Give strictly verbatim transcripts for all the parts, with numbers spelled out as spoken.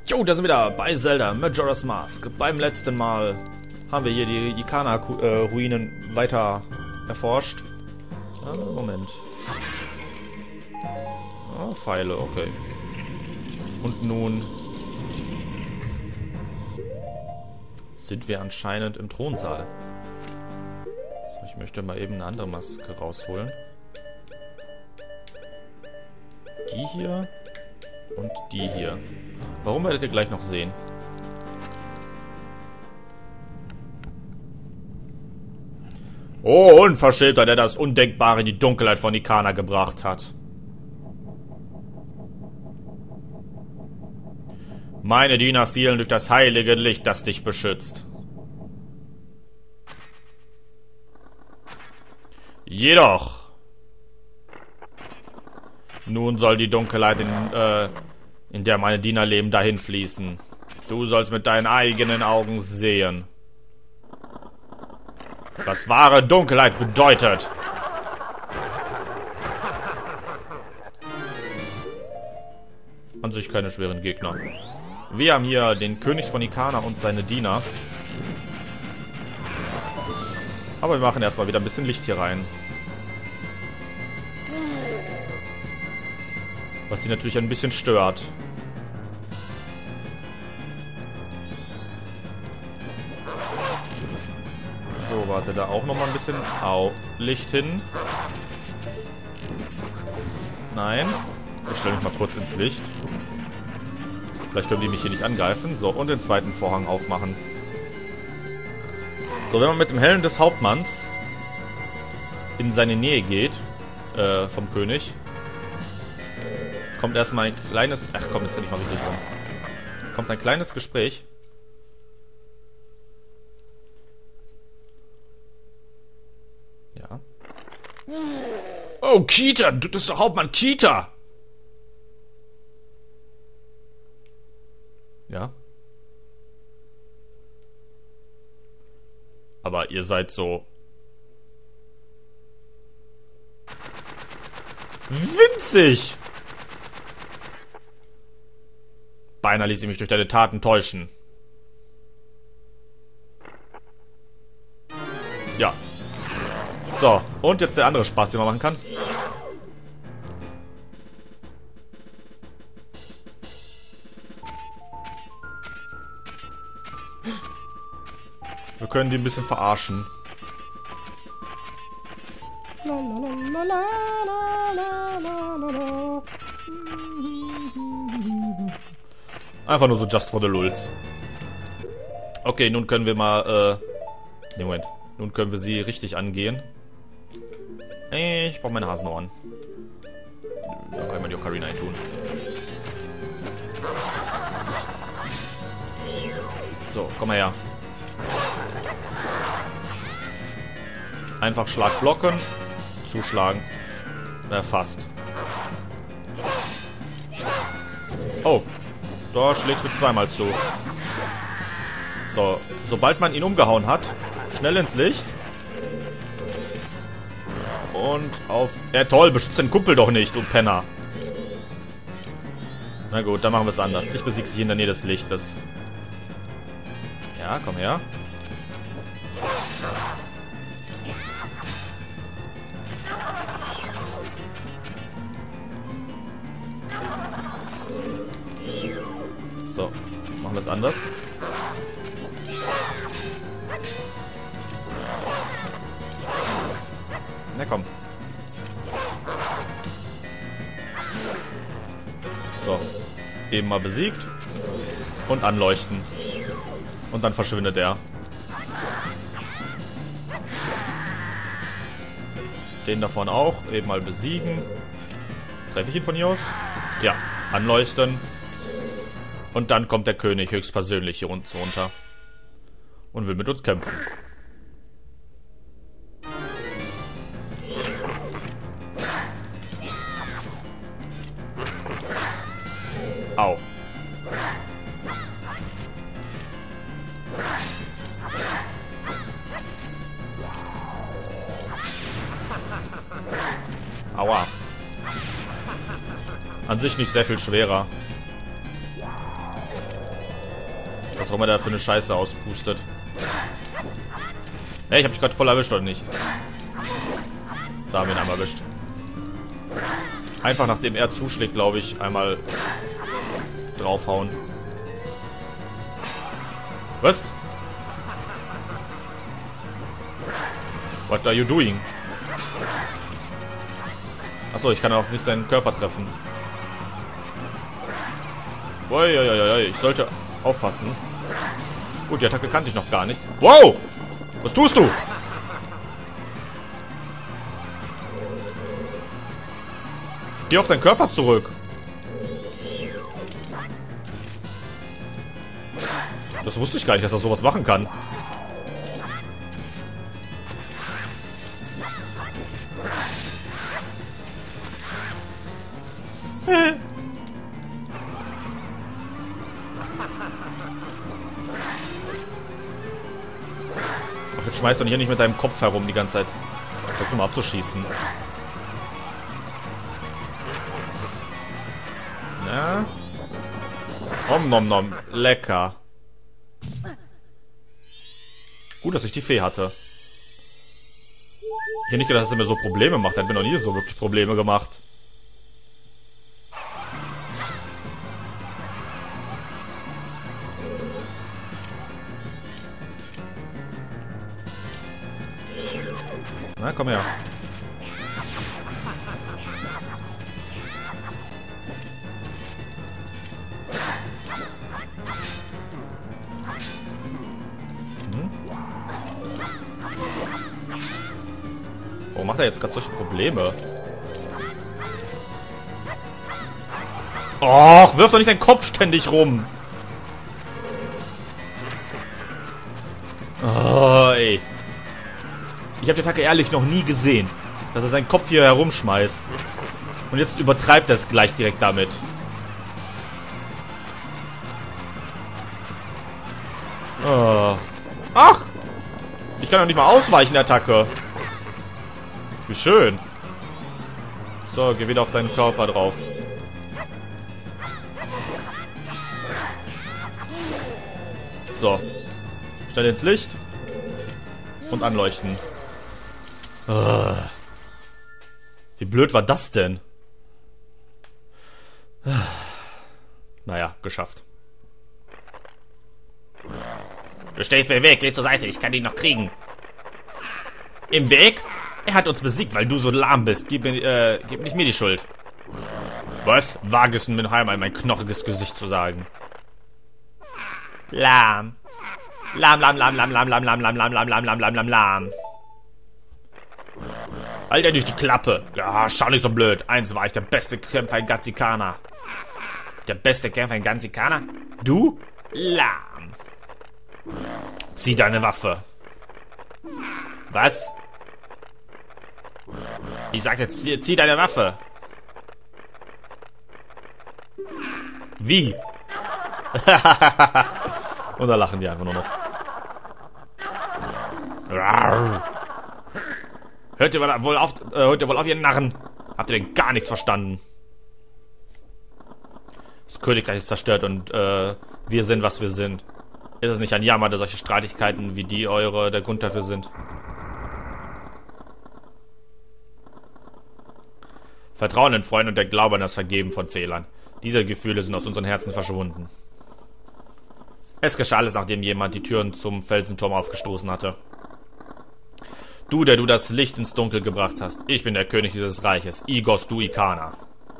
Jo, da sind wir wieder bei Zelda Majora's Mask. Beim letzten Mal haben wir hier die Ikana-Ruinen weiter erforscht. Ah, Moment. Ah, Pfeile, okay. Und nun sind wir anscheinend im Thronsaal. So, ich möchte mal eben eine andere Maske rausholen. Die hier und die hier. Warum, werdet ihr gleich noch sehen. Oh, Unverschämter, der das Undenkbare in die Dunkelheit von Ikana gebracht hat. Meine Diener fielen durch das heilige Licht, das dich beschützt. Jedoch, nun soll die Dunkelheit, in, äh, in der meine Diener leben, dahin fließen. Du sollst mit deinen eigenen Augen sehen, was wahre Dunkelheit bedeutet. An sich keine schweren Gegner. Wir haben hier den König von Ikana und seine Diener. Aber wir machen erstmal wieder ein bisschen Licht hier rein. Was sie natürlich ein bisschen stört. So, warte, da auch nochmal ein bisschen Au, Licht hin. Nein. Ich stelle mich mal kurz ins Licht. Vielleicht können die mich hier nicht angreifen. So, und den zweiten Vorhang aufmachen. So, wenn man mit dem Helm des Hauptmanns in seine Nähe geht, äh, vom König, kommt erstmal ein kleines... Ach komm, jetzt hätte ich mal richtig rum. Kommt ein kleines Gespräch. Ja. Oh, Kita! Du bist doch Hauptmann Kita! Ja. Aber ihr seid so... winzig! Beinahe ließ ich mich durch deine Taten täuschen. Ja. So, und jetzt der andere Spaß, den man machen kann. Wir können die ein bisschen verarschen. Einfach nur so just for the lulz. Okay, nun können wir mal, äh... Nee, Moment. Nun können wir sie richtig angehen. Ich brauche meine Hasenohren. Da kann man die Ocarina eintun. So, komm mal her. Einfach Schlag blocken, zuschlagen. Na, fast. Oh, da schlägst du zweimal zu. So, sobald man ihn umgehauen hat, schnell ins Licht. Und auf... Ja, toll, beschützt den Kumpel doch nicht, du Penner. Na gut, dann machen wir es anders. Ich besiege sie in der Nähe des Lichtes. Ja, komm her. So, machen wir es anders. Na komm. So, eben mal besiegt. Und anleuchten. Und dann verschwindet er. Den davon auch. Eben mal besiegen. Treffe ich ihn von hier aus? Ja, anleuchten. Und dann kommt der König höchstpersönlich hier unten runter. Und will mit uns kämpfen. Au. Aua. An sich nicht sehr viel schwerer. Was auch immer der für eine Scheiße auspustet. Hey, ich hab dich gerade voll erwischt, oder nicht? Da haben wir ihn einmal erwischt. Einfach nachdem er zuschlägt, glaube ich, einmal draufhauen. Was? What are you doing? Achso, ich kann auch nicht seinen Körper treffen. Uiuiui, ich sollte aufpassen. Gut, die Attacke kannte ich noch gar nicht. Wow! Was tust du? Geh auf deinen Körper zurück. Das wusste ich gar nicht, dass er sowas machen kann. Ach, jetzt schmeißt du hier nicht mit deinem Kopf herum die ganze Zeit. Versuch mal abzuschießen. Ja. Om nom nom. Lecker. Gut, dass ich die Fee hatte. Ich hätte nicht gedacht, dass er mir so Probleme macht. Er hat mir noch nie so wirklich Probleme gemacht. Na, komm her. Warum macht er jetzt gerade solche Probleme? Och, wirf doch nicht deinen Kopf ständig rum. Oh, ey. Ich habe die Attacke ehrlich noch nie gesehen, dass er seinen Kopf hier herumschmeißt. Und jetzt übertreibt er es gleich direkt damit. Oh. Ach! Ich kann doch nicht mal ausweichen, der Attacke. Wie schön. So, geh wieder auf deinen Körper drauf. So. Schnell ins Licht. Und anleuchten. Uh. Wie blöd war das denn? Naja, geschafft. Du stehst mir im Weg, geh zur Seite, ich kann ihn noch kriegen. Im Weg? Er hat uns besiegt, weil du so lahm bist. Gib, mir, äh, gib nicht mir die Schuld. Was? Wage es mit Heim an mein knochiges Gesicht zu sagen. Lahm. Lahm, lahm, lahm, lahm, lahm, lahm, lahm, lahm, lahm, lahm, lahm, lahm, lahm, lahm, lahm. Halt dir durch die Klappe. Ja, schau nicht so blöd. Eins war ich der beste Kämpfer in Ganzikana. Der beste Kämpfer in Ganzikana? Du? Lahm. Zieh deine Waffe. Was? Ich sagte, zieh, zieh deine Waffe. Wie? Und da lachen die einfach nur noch. Hört ihr wohl auf, äh, hört ihr wohl auf, ihr Narren? Habt ihr denn gar nichts verstanden? Das Königreich ist zerstört und äh, wir sind, was wir sind. Ist es nicht ein Jammer, dass solche Streitigkeiten wie die eure der Grund dafür sind? Vertrauen in Freunde und der Glaube an das Vergeben von Fehlern. Diese Gefühle sind aus unseren Herzen verschwunden. Es geschah alles, nachdem jemand die Türen zum Felsenturm aufgestoßen hatte. Du, der du das Licht ins Dunkel gebracht hast. Ich bin der König dieses Reiches, Igos du Ikana.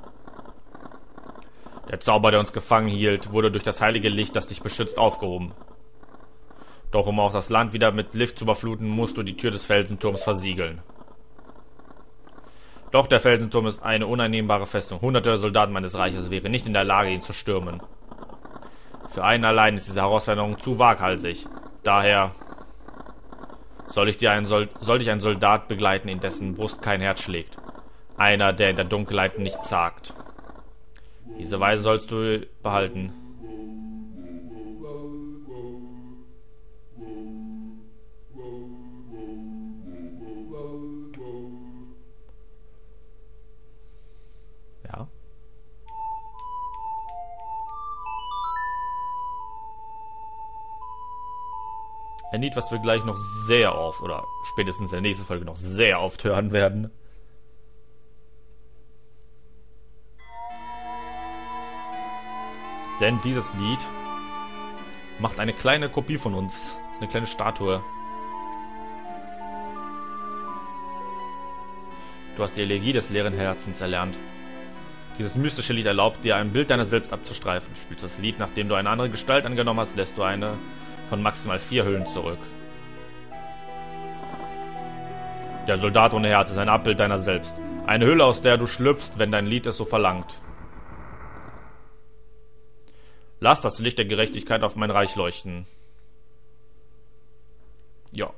Der Zauber, der uns gefangen hielt, wurde durch das heilige Licht, das dich beschützt, aufgehoben. Doch um auch das Land wieder mit Licht zu überfluten, musst du die Tür des Felsenturms versiegeln. Doch der Felsenturm ist eine uneinnehmbare Festung. Hunderte Soldaten meines Reiches wären nicht in der Lage, ihn zu stürmen. Für einen allein ist diese Herausforderung zu waghalsig. Daher soll ich dir einen Sol- soll dich ein Soldat begleiten, in dessen Brust kein Herz schlägt. Einer, der in der Dunkelheit nicht zagt. Diese Weise sollst du behalten. Ja. Ein Lied, was wir gleich noch sehr oft, oder spätestens in der nächsten Folge noch sehr oft hören werden. Denn dieses Lied macht eine kleine Kopie von uns. Das ist eine kleine Statue. Du hast die Elegie des leeren Herzens erlernt. Dieses mystische Lied erlaubt dir, ein Bild deiner selbst abzustreifen. Spielst du das Lied, nachdem du eine andere Gestalt angenommen hast, lässt du eine von maximal vier Hüllen zurück. Der Soldat ohne Herz ist ein Abbild deiner selbst. Eine Hülle, aus der du schlüpfst, wenn dein Lied es so verlangt. Lass das Licht der Gerechtigkeit auf mein Reich leuchten. Ja.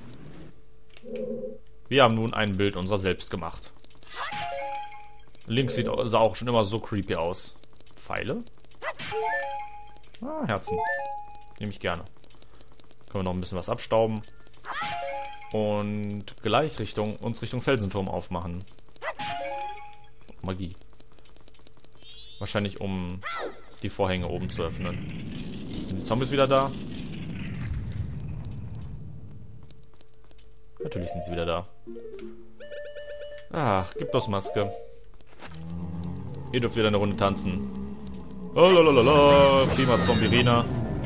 Wir haben nun ein Bild unserer selbst gemacht. Link sieht, sah auch schon immer so creepy aus. Pfeile? Ah, Herzen. Nehme ich gerne. Können wir noch ein bisschen was abstauben. Und gleich Richtung, uns Richtung Felsenturm aufmachen. Magie. Wahrscheinlich um die Vorhänge oben zu öffnen. Sind die Zombies wieder da? Natürlich sind sie wieder da. Ach, gib das Maske. Ihr dürft wieder eine Runde tanzen. Oh, lalalala, prima Zombirina.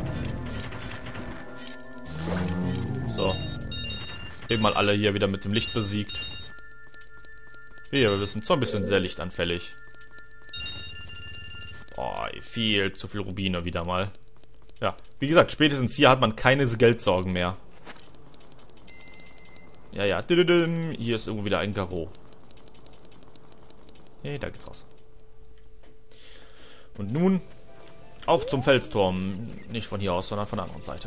So. Eben mal alle hier wieder mit dem Licht besiegt. Wie wir wissen, Zombies sind sehr lichtanfällig. Oh, viel zu viel Rubine wieder mal. Ja, wie gesagt, spätestens hier hat man keine Geldsorgen mehr. Ja, ja. Hier ist irgendwo wieder ein Garot. Hey, da geht's raus. Und nun auf zum Felsturm. Nicht von hier aus, sondern von der anderen Seite.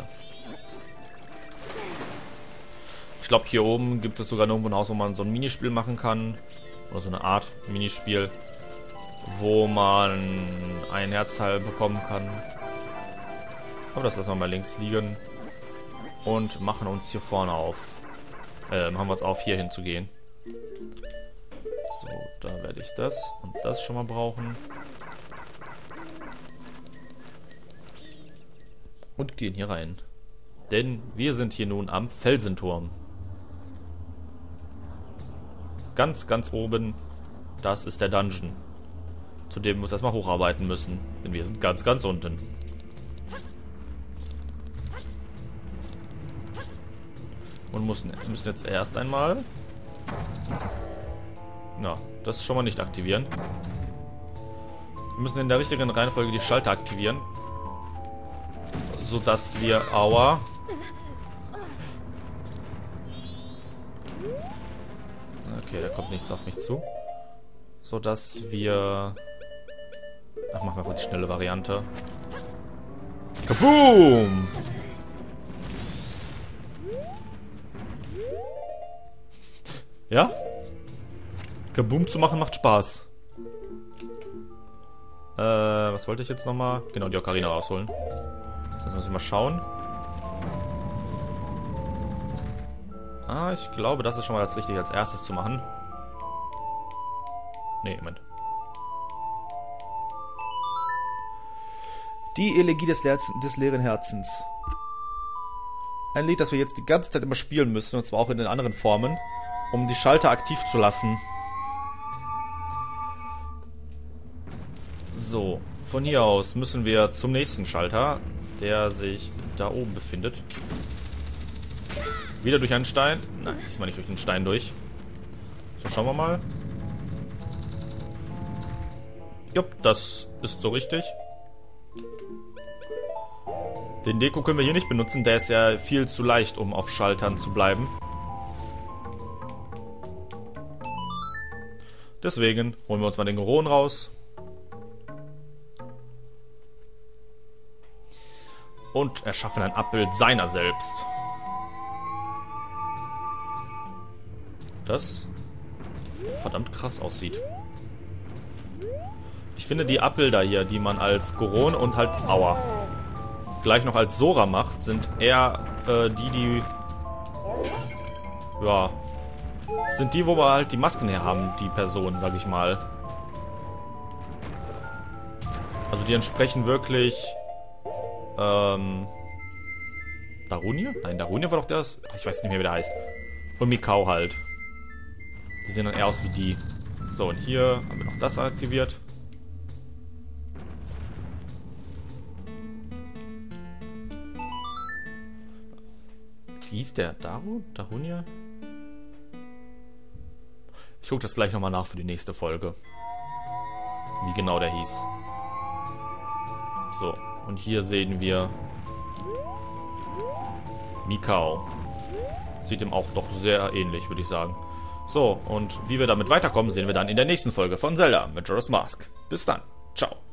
Ich glaube, hier oben gibt es sogar irgendwo ein Haus, wo man so ein Minispiel machen kann. Oder so eine Art Minispiel. Wo man ein Herzteil bekommen kann. Aber das lassen wir mal links liegen. Und machen uns hier vorne auf. Äh, machen wir uns auf, hier hinzugehen. So, da werde ich das und das schon mal brauchen. Und gehen hier rein. Denn wir sind hier nun am Felsenturm. Ganz, ganz oben, das ist der Dungeon. Zu dem wir uns erstmal hocharbeiten müssen. Denn wir sind ganz, ganz unten. Und müssen, müssen jetzt erst einmal... Na, das schon mal nicht aktivieren. Wir müssen in der richtigen Reihenfolge die Schalter aktivieren. Sodass wir... Aua. Okay, da kommt nichts auf mich zu. Sodass wir... Ach, machen wir einfach die schnelle Variante. Kaboom! Ja? Kaboom zu machen macht Spaß. Äh, was wollte ich jetzt nochmal? Genau, die Ocarina rausholen. Jetzt muss ich mal schauen. Ah, ich glaube, das ist schon mal das Richtige als erstes zu machen. Nee, Moment. Die Elegie des, Lerz des leeren Herzens. Ein Lied, das wir jetzt die ganze Zeit immer spielen müssen, und zwar auch in den anderen Formen, um die Schalter aktiv zu lassen. So, von hier aus müssen wir zum nächsten Schalter, der sich da oben befindet. Wieder durch einen Stein. Nein, diesmal nicht durch den Stein durch. So, schauen wir mal. Jupp, das ist so richtig. Den Deko können wir hier nicht benutzen, der ist ja viel zu leicht, um auf Schaltern zu bleiben. Deswegen holen wir uns mal den Goron raus. Und erschaffen ein Abbild seiner selbst. Das verdammt krass aussieht. Ich finde die Abbilder hier, die man als Goron und halt Aua gleich noch als Sora macht, sind eher äh, die, die ja sind die, wo wir halt die Masken her haben, die Personen, sag ich mal. Also die entsprechen wirklich ähm, Darunia? Nein, Darunia war doch das. Ich weiß nicht mehr, wie der heißt. Und Mikau halt. Die sehen dann eher aus wie die. So, und hier haben wir noch das aktiviert. Wie hieß der? Daru? Darunia? Ich gucke das gleich nochmal nach für die nächste Folge. Wie genau der hieß. So, und hier sehen wir Mikau. Sieht ihm auch doch sehr ähnlich, würde ich sagen. So, und wie wir damit weiterkommen, sehen wir dann in der nächsten Folge von Zelda Majora's Mask. Bis dann. Ciao.